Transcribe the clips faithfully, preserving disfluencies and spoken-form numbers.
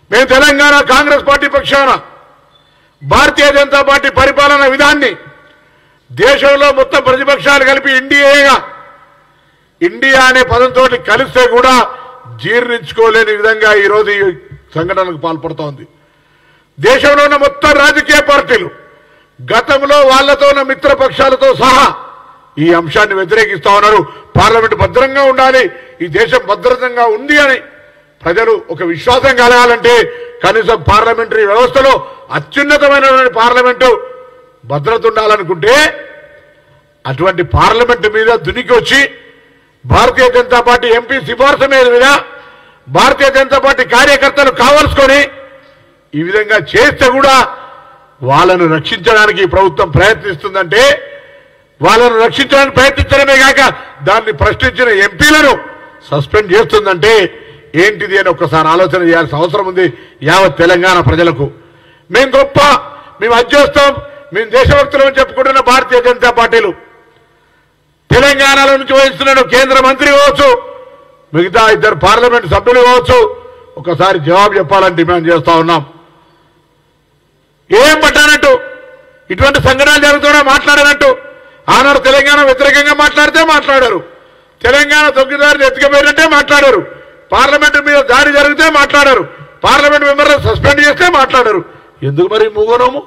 మేము తెలంగాణ కాంగ్రెస్ పార్టీ పక్షాన భారతీయ జనతా పార్టీ పరిపాలన విధాన్ని దేశంలో మొత్తం ప్రతిపక్షాలు కలిపి ఇండియాగా ఇండియా అనే పదంతో కలిస్తే కూడా జీర్ణించుకోలేని విధంగా ఈరోజు ఈ సంఘటనకు పాల్పడుతోంది. దేశంలో ఉన్న మొత్తం రాజకీయ పార్టీలు గతంలో వాళ్లతో ఉన్న మిత్రపక్షాలతో సహా ఈ అంశాన్ని వ్యతిరేకిస్తా ఉన్నారు. పార్లమెంటు భద్రంగా ఉండాలి, ఈ దేశం భద్రంగా ఉంది అని ప్రజలు ఒక విశ్వాసం కలగాలంటే కనీసం పార్లమెంటరీ వ్యవస్థలో అత్యున్నతమైనటువంటి పార్లమెంటు భద్రత ఉండాలనుకుంటే అటువంటి పార్లమెంటు మీద దునికి వచ్చి భారతీయ జనతా పార్టీ ఎంపీ సిఫార్సు మీద భారతీయ జనతా పార్టీ కార్యకర్తలు కావాల్సుకొని ఈ విధంగా చేస్తే కూడా వాళ్ళను రక్షించడానికి ప్రభుత్వం ప్రయత్నిస్తుందంటే వాళ్ళను రక్షించడానికి ప్రయత్నించడమే కాక దాన్ని ప్రశ్నించిన ఎంపీలను సస్పెండ్ చేస్తుందంటే ఏంటిది అని ఒక్కసారి ఆలోచన చేయాల్సిన అవసరం ఉంది యావత్ తెలంగాణ ప్రజలకు. మేము గొప్ప, మేము అధ్యస్తాం, మేము దేశభక్తులు చెప్పుకుంటున్న భారతీయ జనతా పార్టీలు తెలంగాణలో నుంచి వహిస్తున్న కేంద్ర మంత్రి కావచ్చు, మిగతా ఇద్దరు పార్లమెంట్ సభ్యులు కావచ్చు, ఒకసారి జవాబు చెప్పాలని డిమాండ్ చేస్తా ఉన్నాం. ఏం పట్టానట్టు ఇటువంటి సంఘటనలు జరుగుతున్నా మాట్లాడారంటూ ఆనాడు తెలంగాణ వ్యతిరేకంగా మాట్లాడితే మాట్లాడారు, తెలంగాణ తొగ్గిదారిని ఎత్తుకపోయినట్టే మాట్లాడారు, పార్లమెంటు మీద దాడి జరిగితే మాట్లాడారు, పార్లమెంట్ మెంబర్లను సస్పెండ్ చేస్తే మాట్లాడారు. ఎందుకు మరి మూగోనోము?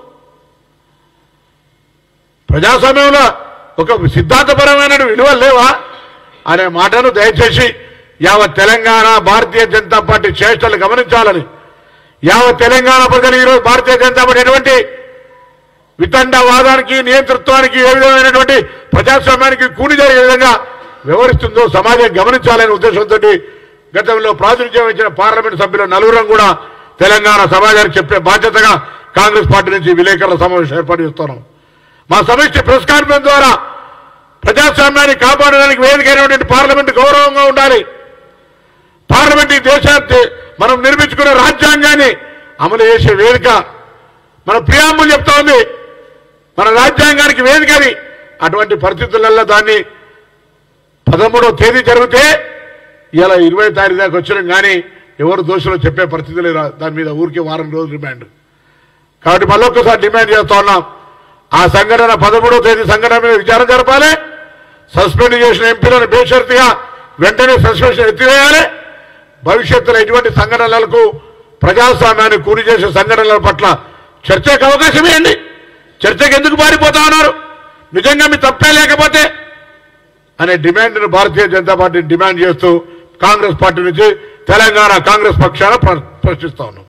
ప్రజాస్వామ్యంలో ఒక సిద్ధాంతపరమైన విలువలు లేవా అనే మాటను దయచేసి యావత్ తెలంగాణ భారతీయ జనతా పార్టీ చేష్టలు గమనించాలని, యావత్ తెలంగాణ ప్రజలు ఈరోజు భారతీయ జనతా పార్టీ ఎటువంటి వితండవాదానికి నియంతృత్వానికి ఏ విధమైనటువంటి ప్రజాస్వామ్యానికి కూని జరిగే విధంగా వ్యవహరిస్తుందో సమాజం గమనించాలనే ఉద్దేశంతో గతంలో ప్రాతినిధ్యం ఇచ్చిన పార్లమెంట్ సభ్యులు నలుగురం కూడా తెలంగాణ సమాజానికి చెప్పే బాధ్యతగా కాంగ్రెస్ పార్టీ నుంచి విలేకరుల సమావేశం ఏర్పాటు చేస్తున్నాం. మా సమిష్టి ప్రెస్ కాన్ఫరెన్స్ ద్వారా ప్రజాస్వామ్యాన్ని కాపాడడానికి వేదికైనటువంటి పార్లమెంట్ గౌరవంగా ఉండాలి, పార్లమెంట్ ఈ దేశాన్ని మనం నిర్మించుకున్న రాజ్యాంగాన్ని అమలు చేసే వేదిక, మన ప్రియాంబుల్ చెప్తా ఉంది మన రాజ్యాంగానికి వేదికని. అటువంటి పరిస్థితులలో దాన్ని పదమూడవ తేదీ జరిగితే ఇలా ఇరవై తారీఖు దాకా వచ్చినాం కానీ ఎవరు దోషులు చెప్పే పరిస్థితి లేదు. దాని మీద ఊరికి వారం రోజులు డిమాండ్. కాబట్టి మళ్ళొక్కసారి డిమాండ్ చేస్తా ఉన్నాం, ఆ సంఘటన పదమూడవ తేదీ సంఘటన మీద విచారణ జరపాలి, సస్పెండ్ చేసిన ఎంపీలను బేషరతుగా వెంటనే సస్పెన్షన్ ఎత్తివేయాలి. భవిష్యత్తులో ఎటువంటి సంఘటనలకు ప్రజాస్వామ్యాన్ని కూని చేసే సంఘటనల పట్ల చర్చకు అవకాశం ఇవ్వండి. చర్చకు ఎందుకు పారిపోతా ఉన్నారు? నిజంగా మీ తప్పే లేకపోతే అనే డిమాండ్ను భారతీయ జనతా పార్టీ డిమాండ్ చేస్తూ కాంగ్రెస్ పార్టీ నుంచి తెలంగాణ కాంగ్రెస్ పక్షాన ప్రశ్నిస్తా ఉన్నాం.